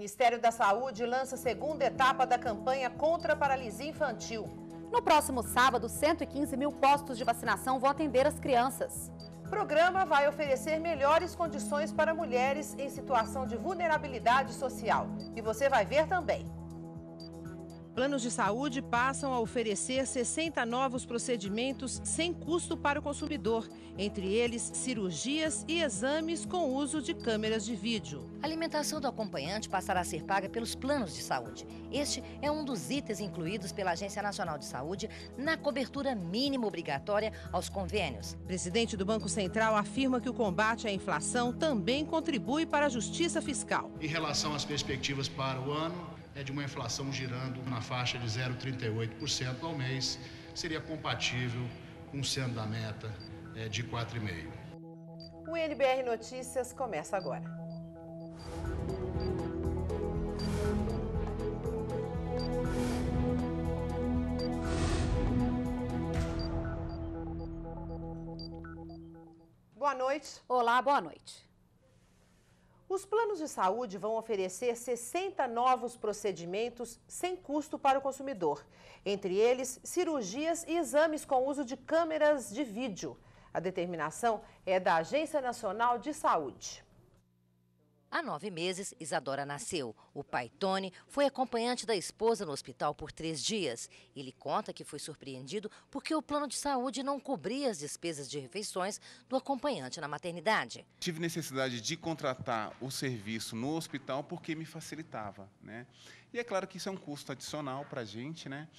Ministério da Saúde lança a segunda etapa da campanha contra a paralisia infantil. No próximo sábado, 115 mil postos de vacinação vão atender as crianças. O programa vai oferecer melhores condições para mulheres em situação de vulnerabilidade social. E você vai ver também. Planos de saúde passam a oferecer 60 novos procedimentos sem custo para o consumidor, entre eles cirurgias e exames com uso de câmeras de vídeo. A alimentação do acompanhante passará a ser paga pelos planos de saúde. Este é um dos itens incluídos pela Agência Nacional de Saúde na cobertura mínima obrigatória aos convênios. O presidente do Banco Central afirma que o combate à inflação também contribui para a justiça fiscal. Em relação às perspectivas para o ano, é de uma inflação girando na faixa de 0,38% ao mês, seria compatível com sendo da meta de 4,5%. O NBR Notícias começa agora. Boa noite. Olá, boa noite. Os planos de saúde vão oferecer 60 novos procedimentos sem custo para o consumidor. Entre eles, cirurgias e exames com uso de câmeras de vídeo. A determinação é da Agência Nacional de Saúde. Há 9 meses, Isadora nasceu. O pai, Tony, foi acompanhante da esposa no hospital por 3 dias. Ele conta que foi surpreendido porque o plano de saúde não cobria as despesas de refeições do acompanhante na maternidade. Tive necessidade de contratar o serviço no hospital porque me facilitava, né? E é claro que isso é um custo adicional para a gente, né?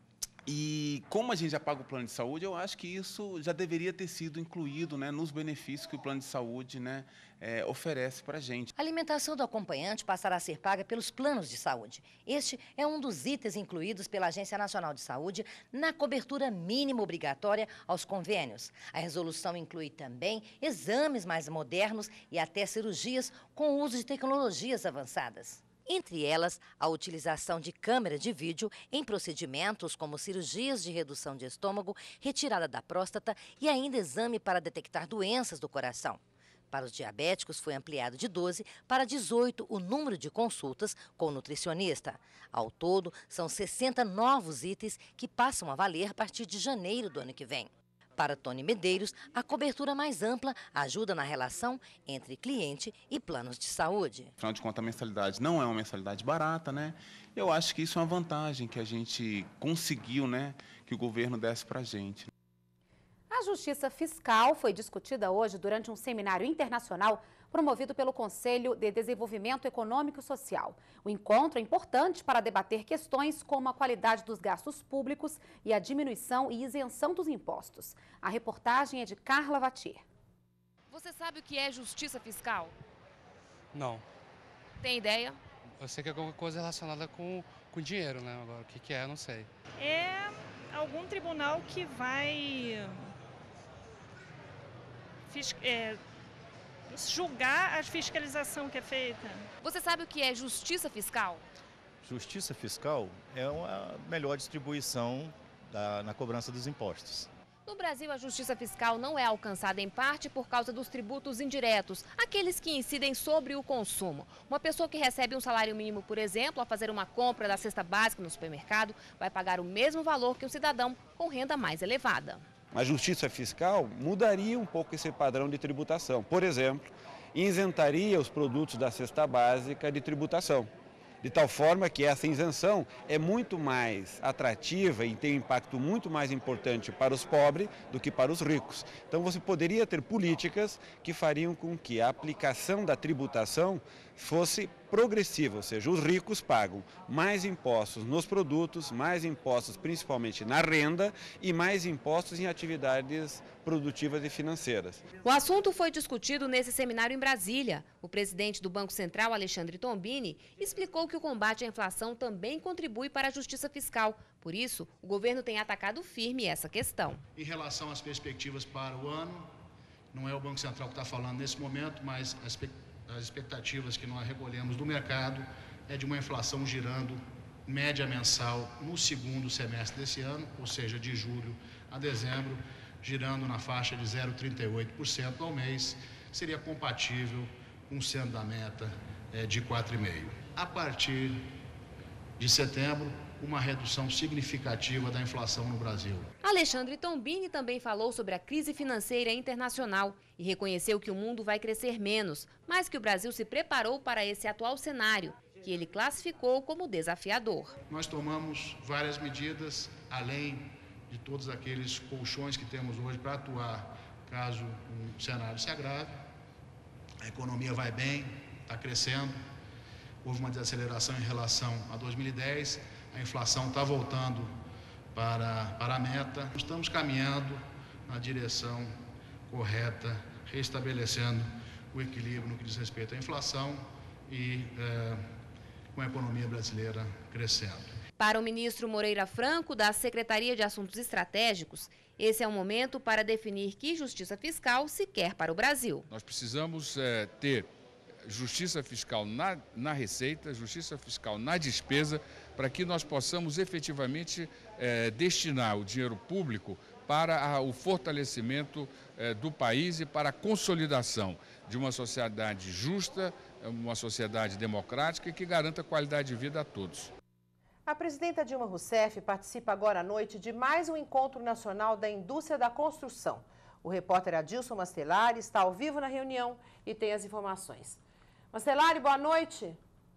E como a gente já paga o plano de saúde, eu acho que isso já deveria ter sido incluído, né, nos benefícios que o plano de saúde, né, oferece para a gente. A alimentação do acompanhante passará a ser paga pelos planos de saúde. Este é um dos itens incluídos pela Agência Nacional de Saúde na cobertura mínima obrigatória aos convênios. A resolução inclui também exames mais modernos e até cirurgias com o uso de tecnologias avançadas. Entre elas, a utilização de câmera de vídeo em procedimentos como cirurgias de redução de estômago, retirada da próstata e ainda exame para detectar doenças do coração. Para os diabéticos, foi ampliado de 12 para 18 o número de consultas com o nutricionista. Ao todo, são 60 novos itens que passam a valer a partir de janeiro do ano que vem. Para Tony Medeiros, a cobertura mais ampla ajuda na relação entre cliente e planos de saúde. Afinal de contas, a mensalidade não é uma mensalidade barata, né? Eu acho que isso é uma vantagem que a gente conseguiu, né, que o governo desse para a gente. A justiça fiscal foi discutida hoje durante um seminário internacional promovido pelo Conselho de Desenvolvimento Econômico e Social. O encontro é importante para debater questões como a qualidade dos gastos públicos e a diminuição e isenção dos impostos. A reportagem é de Carla Vatier. Você sabe o que é justiça fiscal? Não. Tem ideia? Eu sei que é alguma coisa relacionada com dinheiro, né? Agora, o que é, eu não sei. É algum tribunal que vai julgar a fiscalização que é feita. Você sabe o que é justiça fiscal? Justiça fiscal é uma melhor distribuição na cobrança dos impostos. No Brasil, a justiça fiscal não é alcançada em parte por causa dos tributos indiretos, aqueles que incidem sobre o consumo. Uma pessoa que recebe um salário mínimo, por exemplo, ao fazer uma compra da cesta básica no supermercado, vai pagar o mesmo valor que um cidadão com renda mais elevada. A justiça fiscal mudaria um pouco esse padrão de tributação. Por exemplo, isentaria os produtos da cesta básica de tributação, de tal forma que essa isenção é muito mais atrativa e tem um impacto muito mais importante para os pobres do que para os ricos. Então você poderia ter políticas que fariam com que a aplicação da tributação fosse progressiva, ou seja, os ricos pagam mais impostos nos produtos, mais impostos principalmente na renda e mais impostos em atividades produtivas e financeiras. O assunto foi discutido nesse seminário em Brasília. O presidente do Banco Central, Alexandre Tombini, explicou que o combate à inflação também contribui para a justiça fiscal. Por isso, o governo tem atacado firme essa questão. Em relação às perspectivas para o ano, não é o Banco Central que está falando nesse momento, mas as expectativas que nós recolhemos do mercado é de uma inflação girando média mensal no segundo semestre desse ano, ou seja, de julho a dezembro, girando na faixa de 0,38% ao mês, seria compatível com sendo da meta de 4,5%. a partir de setembro, uma redução significativa da inflação no Brasil. Alexandre Tombini também falou sobre a crise financeira internacional e reconheceu que o mundo vai crescer menos, mas que o Brasil se preparou para esse atual cenário, que ele classificou como desafiador. Nós tomamos várias medidas, além de todos aqueles colchões que temos hoje para atuar caso o cenário se agrave. A economia vai bem, está crescendo, houve uma desaceleração em relação a 2010, a inflação está voltando para a meta. Estamos caminhando na direção correta, restabelecendo o equilíbrio no que diz respeito à inflação e com a economia brasileira crescendo. Para o ministro Moreira Franco, da Secretaria de Assuntos Estratégicos, esse é o momento para definir que justiça fiscal se quer para o Brasil. Nós precisamos ter justiça fiscal na receita, justiça fiscal na despesa, para que nós possamos efetivamente destinar o dinheiro público para o fortalecimento do país e para a consolidação de uma sociedade justa, uma sociedade democrática e que garanta qualidade de vida a todos. A presidenta Dilma Rousseff participa agora à noite de mais um encontro nacional da indústria da construção. O repórter Adilson Mastelari está ao vivo na reunião e tem as informações. Mastelari, boa noite.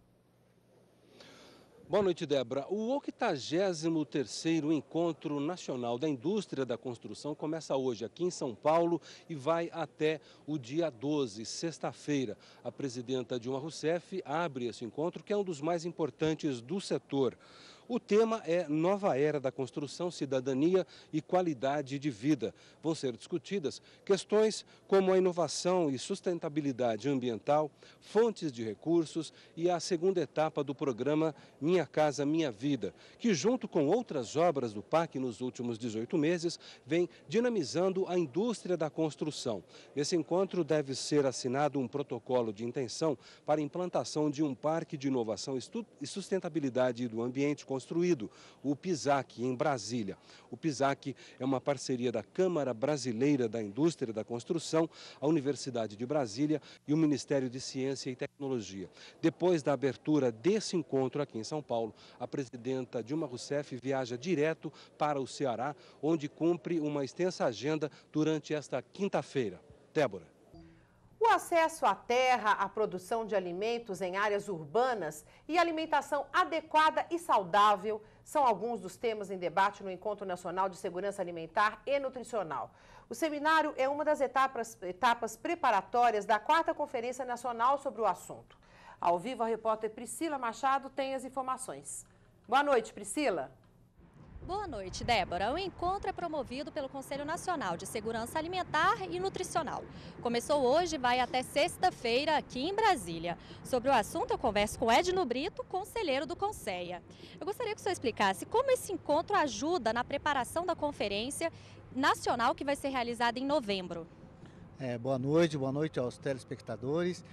Boa noite, Débora. O 83º Encontro Nacional da Indústria da Construção começa hoje aqui em São Paulo e vai até o dia 12, sexta-feira. A presidenta Dilma Rousseff abre esse encontro, que é um dos mais importantes do setor. O tema é Nova Era da Construção, Cidadania e Qualidade de Vida. Vão ser discutidas questões como a inovação e sustentabilidade ambiental, fontes de recursos e a segunda etapa do programa Minha Casa Minha Vida, que junto com outras obras do PAC nos últimos 18 meses, vem dinamizando a indústria da construção. Nesse encontro deve ser assinado um protocolo de intenção para a implantação de um parque de inovação e sustentabilidade do ambiente construído, o PISAC, em Brasília. O PISAC é uma parceria da Câmara Brasileira da Indústria da Construção, a Universidade de Brasília e o Ministério de Ciência e Tecnologia. Depois da abertura desse encontro aqui em São Paulo, a presidenta Dilma Rousseff viaja direto para o Ceará, onde cumpre uma extensa agenda durante esta quinta-feira. Débora. O acesso à terra, a produção de alimentos em áreas urbanas e alimentação adequada e saudável são alguns dos temas em debate no Encontro Nacional de Segurança Alimentar e Nutricional. O seminário é uma das etapas preparatórias da 4ª Conferência Nacional sobre o assunto. Ao vivo, a repórter Priscila Machado tem as informações. Boa noite, Priscila. Boa noite, Débora. O encontro é promovido pelo Conselho Nacional de Segurança Alimentar e Nutricional. Começou hoje e vai até sexta-feira aqui em Brasília. Sobre o assunto, eu converso com Edno Brito, conselheiro do Conceia. Eu gostaria que o senhor explicasse como esse encontro ajuda na preparação da conferência nacional que vai ser realizada em novembro. Boa noite aos telespectadores.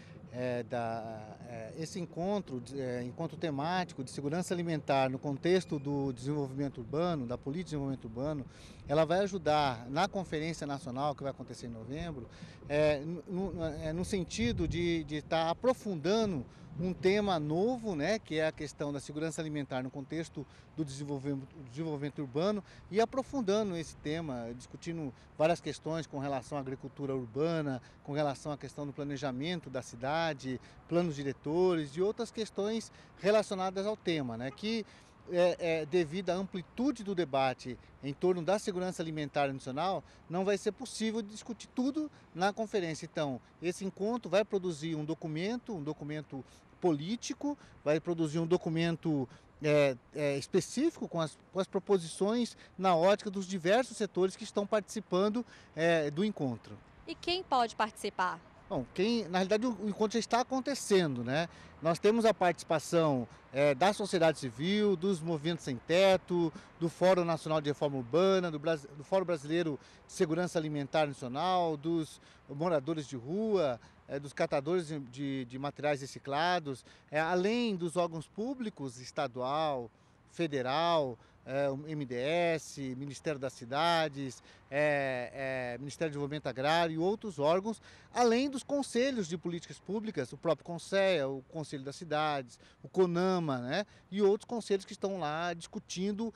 Esse encontro temático de segurança alimentar no contexto do desenvolvimento urbano, da política de desenvolvimento urbano, ela vai ajudar na Conferência Nacional que vai acontecer em novembro, no sentido de estar aprofundando um tema novo, né, que é a questão da segurança alimentar no contexto do desenvolvimento urbano e aprofundando esse tema, discutindo várias questões com relação à agricultura urbana, com relação à questão do planejamento da cidade, planos diretores e outras questões relacionadas ao tema, né, que devido à amplitude do debate em torno da segurança alimentar nacional, não vai ser possível discutir tudo na conferência. Então, esse encontro vai produzir um documento político, vai produzir um documento específico com as proposições na ótica dos diversos setores que estão participando do encontro. E quem pode participar? Bom, na realidade o encontro já está acontecendo, né? Nós temos a participação da sociedade civil, dos movimentos sem teto, do Fórum Nacional de Reforma Urbana, do Fórum Brasileiro de Segurança Alimentar Nacional, dos moradores de rua, dos catadores de materiais reciclados, além dos órgãos públicos, estadual, federal, o MDS, Ministério das Cidades, Ministério do Desenvolvimento Agrário e outros órgãos, além dos conselhos de políticas públicas, o próprio CONSEA, o Conselho das Cidades, o CONAMA, né, e outros conselhos que estão lá discutindo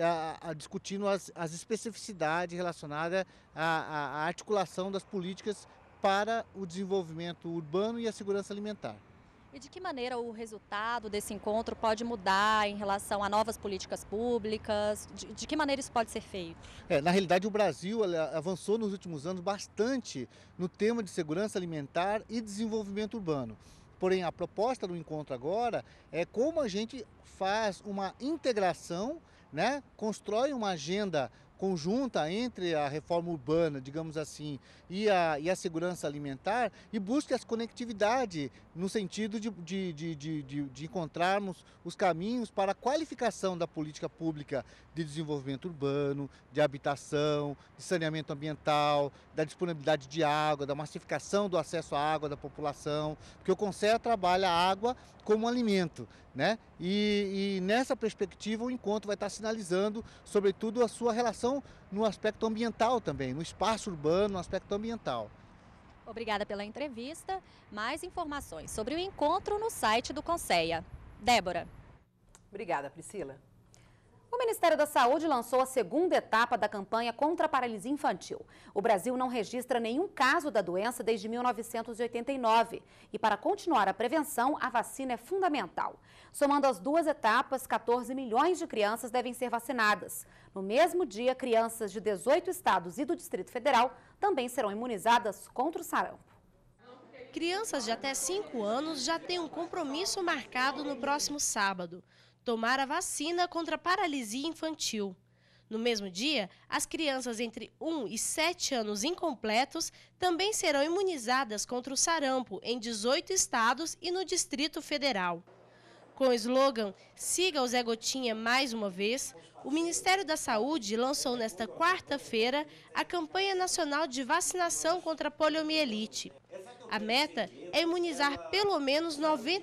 as especificidades relacionadas à articulação das políticas para o desenvolvimento urbano e a segurança alimentar. E de que maneira o resultado desse encontro pode mudar em relação a novas políticas públicas? De que maneira isso pode ser feito? Na realidade, o Brasil avançou nos últimos anos bastante no tema de segurança alimentar e desenvolvimento urbano. Porém, a proposta do encontro agora é como a gente faz uma integração, né, constrói uma agenda conjunta entre a reforma urbana, digamos assim, e a segurança alimentar e busca as conectividades no sentido de encontrarmos os caminhos para a qualificação da política pública de desenvolvimento urbano, de habitação, de saneamento ambiental, da disponibilidade de água, da massificação do acesso à água da população, porque o CONSEA trabalha a água como alimento, né? E nessa perspectiva o encontro vai estar sinalizando, sobretudo, a sua relação no aspecto ambiental também, no espaço urbano, no aspecto ambiental. Obrigada pela entrevista. Mais informações sobre o encontro no site do CONSEA. Débora. Obrigada, Priscila. O Ministério da Saúde lançou a segunda etapa da campanha contra a paralisia infantil. O Brasil não registra nenhum caso da doença desde 1989. E para continuar a prevenção, a vacina é fundamental. Somando as duas etapas, 14 milhões de crianças devem ser vacinadas. No mesmo dia, crianças de 18 estados e do Distrito Federal também serão imunizadas contra o sarampo. Crianças de até 5 anos já têm um compromisso marcado no próximo sábado: tomar a vacina contra a paralisia infantil. No mesmo dia, as crianças entre 1 e 7 anos incompletos também serão imunizadas contra o sarampo em 18 estados e no Distrito Federal. Com o slogan "Siga o Zé Gotinha mais uma vez", o Ministério da Saúde lançou nesta quarta-feira a campanha nacional de vacinação contra a poliomielite. A meta é imunizar pelo menos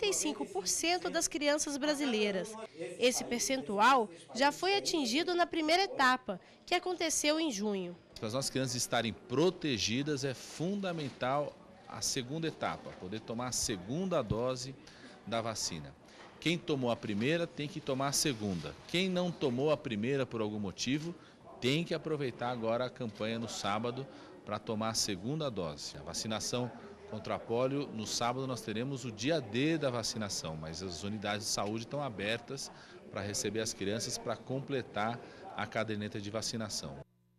95% das crianças brasileiras. Esse percentual já foi atingido na primeira etapa, que aconteceu em junho. Para as nossas crianças estarem protegidas, é fundamental a segunda etapa, poder tomar a segunda dose da vacina. Quem tomou a primeira tem que tomar a segunda. Quem não tomou a primeira por algum motivo, tem que aproveitar agora a campanha no sábado para tomar a segunda dose. A vacinação contra a polio, no sábado nós teremos o dia D da vacinação, mas as unidades de saúde estão abertas para receber as crianças para completar a caderneta de vacinação.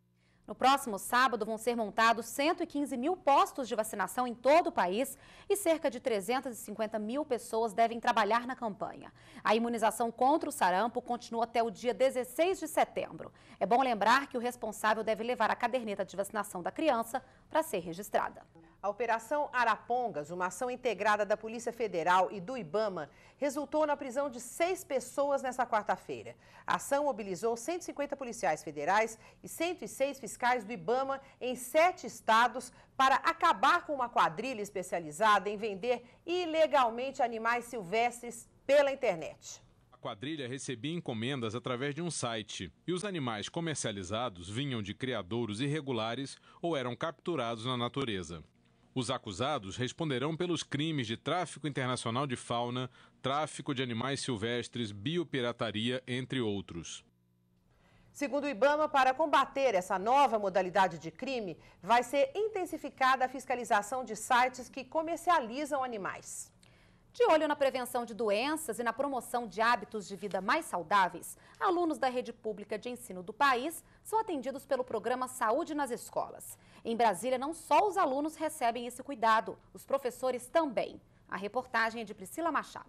No próximo sábado vão ser montados 115 mil postos de vacinação em todo o país e cerca de 350 mil pessoas devem trabalhar na campanha. A imunização contra o sarampo continua até o dia 16 de setembro. É bom lembrar que o responsável deve levar a caderneta de vacinação da criança para ser registrada. A Operação Arapongas, uma ação integrada da Polícia Federal e do IBAMA, resultou na prisão de 6 pessoas nesta quarta-feira. A ação mobilizou 150 policiais federais e 106 fiscais do IBAMA em 7 estados para acabar com uma quadrilha especializada em vender ilegalmente animais silvestres pela internet. A quadrilha recebia encomendas através de um site e os animais comercializados vinham de criadouros irregulares ou eram capturados na natureza. Os acusados responderão pelos crimes de tráfico internacional de fauna, tráfico de animais silvestres, biopirataria, entre outros. Segundo o IBAMA, para combater essa nova modalidade de crime, vai ser intensificada a fiscalização de sites que comercializam animais. De olho na prevenção de doenças e na promoção de hábitos de vida mais saudáveis, alunos da rede pública de ensino do país são atendidos pelo programa Saúde nas Escolas. Em Brasília, não só os alunos recebem esse cuidado, os professores também. A reportagem é de Priscila Machado.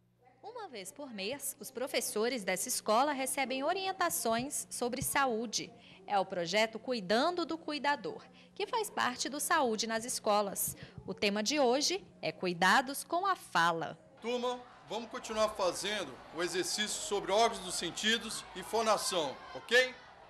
Uma vez por mês, os professores dessa escola recebem orientações sobre saúde. É o projeto Cuidando do Cuidador, que faz parte do Saúde nas Escolas. O tema de hoje é Cuidados com a Fala. Turma, vamos continuar fazendo o exercício sobre órgãos dos sentidos e fonação, ok?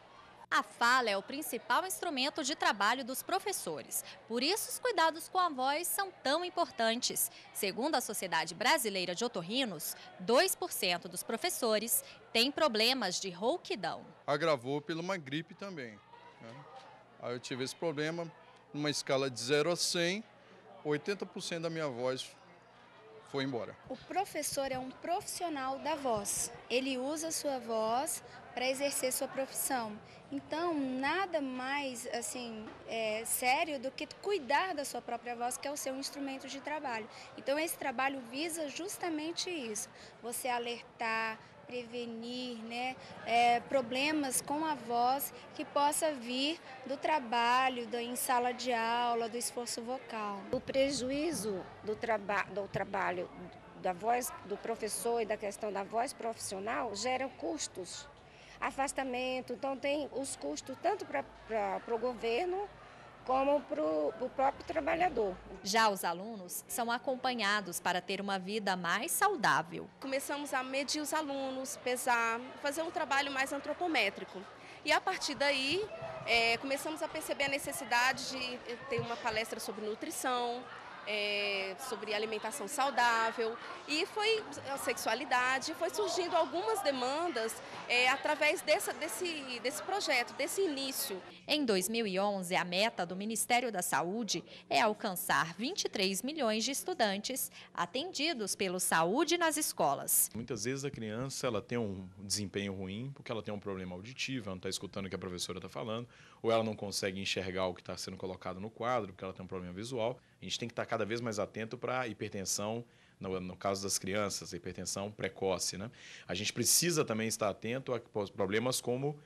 A fala é o principal instrumento de trabalho dos professores. Por isso, os cuidados com a voz são tão importantes. Segundo a Sociedade Brasileira de Otorrinos, 2% dos professores têm problemas de rouquidão. Agravou por uma gripe também, né? Aí eu tive esse problema, numa escala de 0 a 100, 80% da minha voz foi embora. O professor é um profissional da voz. Ele usa a sua voz para exercer sua profissão. Então, nada mais assim sério do que cuidar da sua própria voz, que é o seu instrumento de trabalho. Então, esse trabalho visa justamente isso, você alertar, prevenir, né, problemas com a voz que possa vir do trabalho, em sala de aula, do esforço vocal. O prejuízo do trabalho da voz do professor e da questão da voz profissional gera custos, afastamento, então tem os custos tanto para o governo como para o próprio trabalhador. Já os alunos são acompanhados para ter uma vida mais saudável. Começamos a medir os alunos, pesar, fazer um trabalho mais antropométrico. E a partir daí, começamos a perceber a necessidade de ter uma palestra sobre nutrição, sobre alimentação saudável, e foi a sexualidade, foi surgindo algumas demandas através desse projeto, desse início. Em 2011, a meta do Ministério da Saúde é alcançar 23 milhões de estudantes atendidos pelo Saúde nas escolas. Muitas vezes a criança ela tem um desempenho ruim porque ela tem um problema auditivo, ela não está escutando o que a professora está falando, ou ela não consegue enxergar o que está sendo colocado no quadro porque ela tem um problema visual. A gente tem que estar cada vez mais atento para a hipertensão, no caso das crianças, a hipertensão precoce, né? A gente precisa também estar atento a problemas como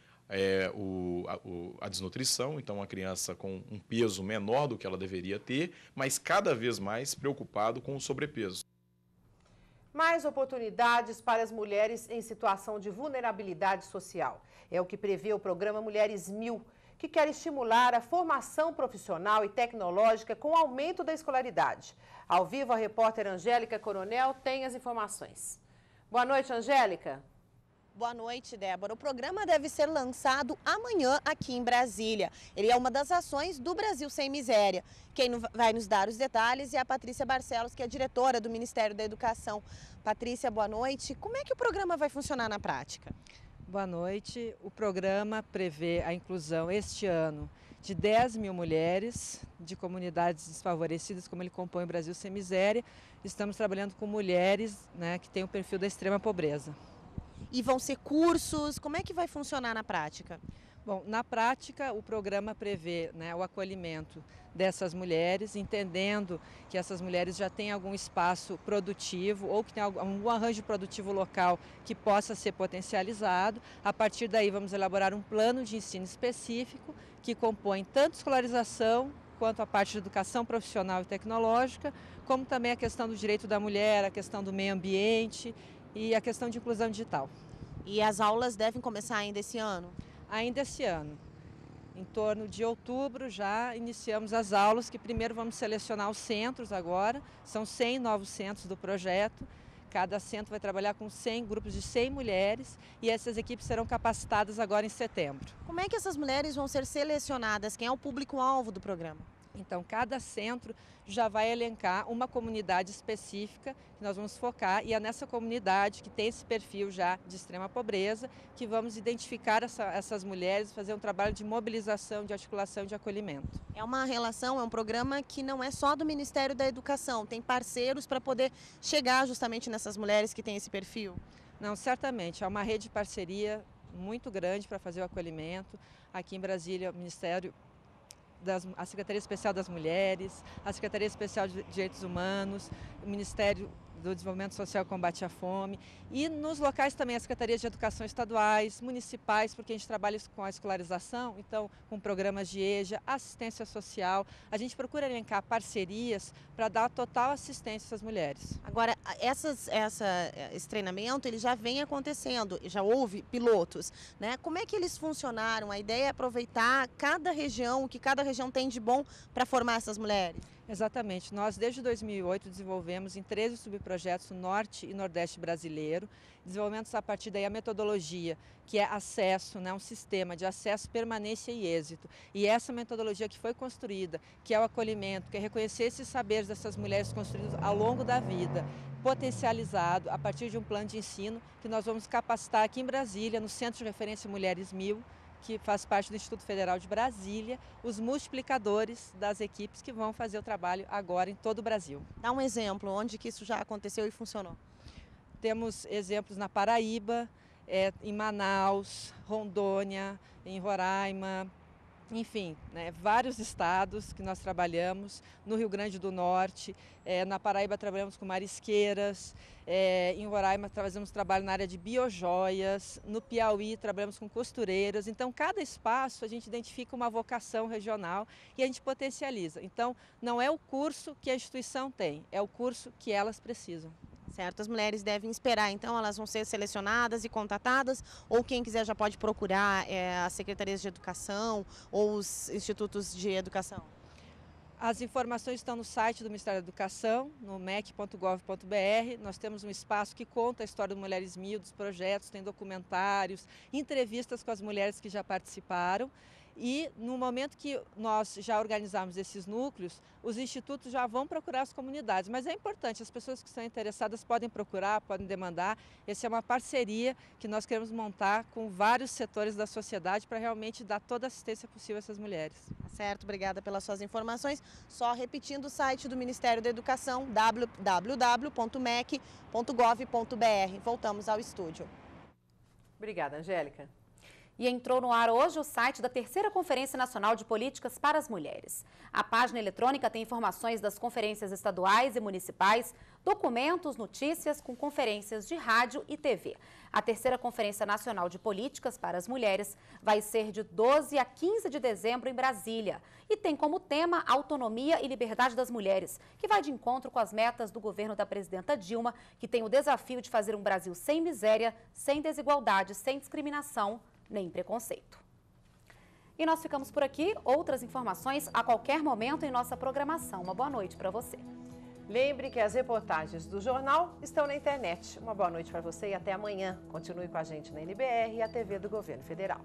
a desnutrição, então uma criança com um peso menor do que ela deveria ter, mas cada vez mais preocupado com o sobrepeso. Mais oportunidades para as mulheres em situação de vulnerabilidade social. É o que prevê o programa Mulheres 1000, que quer estimular a formação profissional e tecnológica com o aumento da escolaridade. Ao vivo, a repórter Angélica Coronel tem as informações. Boa noite, Angélica. Boa noite, Débora. O programa deve ser lançado amanhã aqui em Brasília. Ele é uma das ações do Brasil Sem Miséria. Quem vai nos dar os detalhes é a Patrícia Barcelos, que é diretora do Ministério da Educação. Patrícia, boa noite. Como é que o programa vai funcionar na prática? Boa noite. O programa prevê a inclusão este ano de 10 mil mulheres de comunidades desfavorecidas, como ele compõe o Brasil Sem Miséria. Estamos trabalhando com mulheres, né, que têm o perfil da extrema pobreza. E vão ser cursos? Como é que vai funcionar na prática? Bom, na prática, o programa prevê, né, o acolhimento dessas mulheres, entendendo que essas mulheres já têm algum espaço produtivo ou que tem algum arranjo produtivo local que possa ser potencializado. A partir daí, vamos elaborar um plano de ensino específico que compõe tanto escolarização quanto a parte de educação profissional e tecnológica, como também a questão do direito da mulher, a questão do meio ambiente e a questão de inclusão digital. E as aulas devem começar ainda esse ano? Ainda esse ano. Em torno de outubro já iniciamos as aulas, que primeiro vamos selecionar os centros agora. São 100 novos centros do projeto. Cada centro vai trabalhar com 100 grupos de 100 mulheres e essas equipes serão capacitadas agora em setembro. Como é que essas mulheres vão ser selecionadas? Quem é o público-alvo do programa? Então, cada centro já vai elencar uma comunidade específica que nós vamos focar e é nessa comunidade que tem esse perfil já de extrema pobreza que vamos identificar essas mulheres, fazer um trabalho de mobilização, de articulação e de acolhimento. É uma relação, é um programa que não é só do Ministério da Educação, tem parceiros para poder chegar justamente nessas mulheres que têm esse perfil? Não, certamente, é uma rede de parceria muito grande para fazer o acolhimento. Aqui em Brasília, o Ministério a Secretaria Especial das Mulheres, a Secretaria Especial de Direitos Humanos, o Ministério do Desenvolvimento Social e Combate à Fome e nos locais também as Secretarias de Educação estaduais, municipais, porque a gente trabalha com a escolarização, então com programas de EJA, assistência social, a gente procura elencar parcerias para dar total assistência a essas mulheres. Agora, esse treinamento ele já vem acontecendo, já houve pilotos, né? Como é que eles funcionaram? A ideia é aproveitar cada região, o que cada região tem de bom para formar essas mulheres? Exatamente. Nós, desde 2008, desenvolvemos em 13 subprojetos no Norte e Nordeste brasileiro, desenvolvemos a partir daí a metodologia, que é acesso, né, um sistema de acesso, permanência e êxito. E essa metodologia que foi construída, que é o acolhimento, que é reconhecer esses saberes dessas mulheres construídos ao longo da vida, potencializado a partir de um plano de ensino que nós vamos capacitar aqui em Brasília, no Centro de Referência Mulheres 1000, que faz parte do Instituto Federal de Brasília, os multiplicadores das equipes que vão fazer o trabalho agora em todo o Brasil. Dá um exemplo, onde que isso já aconteceu e funcionou? Temos exemplos na Paraíba, em Manaus, Rondônia, em Roraima, enfim, né, vários estados que nós trabalhamos, no Rio Grande do Norte, na Paraíba trabalhamos com marisqueiras, em Roraima fazemos trabalho na área de biojoias, no Piauí trabalhamos com costureiras. Então, cada espaço a gente identifica uma vocação regional e a gente potencializa. Então, não é o curso que a instituição tem, é o curso que elas precisam. Certo, as mulheres devem esperar, então elas vão ser selecionadas e contatadas, ou quem quiser já pode procurar as secretarias de educação ou os institutos de educação? As informações estão no site do Ministério da Educação, no mec.gov.br. Nós temos um espaço que conta a história do Mulheres 1000, dos projetos, tem documentários, entrevistas com as mulheres que já participaram. E no momento que nós já organizarmos esses núcleos, os institutos já vão procurar as comunidades. Mas é importante, as pessoas que estão interessadas podem procurar, podem demandar. Essa é uma parceria que nós queremos montar com vários setores da sociedade para realmente dar toda a assistência possível a essas mulheres. Certo, obrigada pelas suas informações. Só repetindo o site do Ministério da Educação, www.mec.gov.br. Voltamos ao estúdio. Obrigada, Angélica. E entrou no ar hoje o site da terceira Conferência Nacional de Políticas para as Mulheres. A página eletrônica tem informações das conferências estaduais e municipais, documentos, notícias com conferências de rádio e TV. A terceira Conferência Nacional de Políticas para as Mulheres vai ser de 12 a 15 de dezembro em Brasília e tem como tema a autonomia e liberdade das mulheres, que vai de encontro com as metas do governo da presidenta Dilma, que tem o desafio de fazer um Brasil sem miséria, sem desigualdade, sem discriminação, nem preconceito. E nós ficamos por aqui. Outras informações a qualquer momento em nossa programação. Uma boa noite para você. Lembre que as reportagens do jornal estão na internet. Uma boa noite para você e até amanhã. Continue com a gente na NBR e a TV do Governo Federal.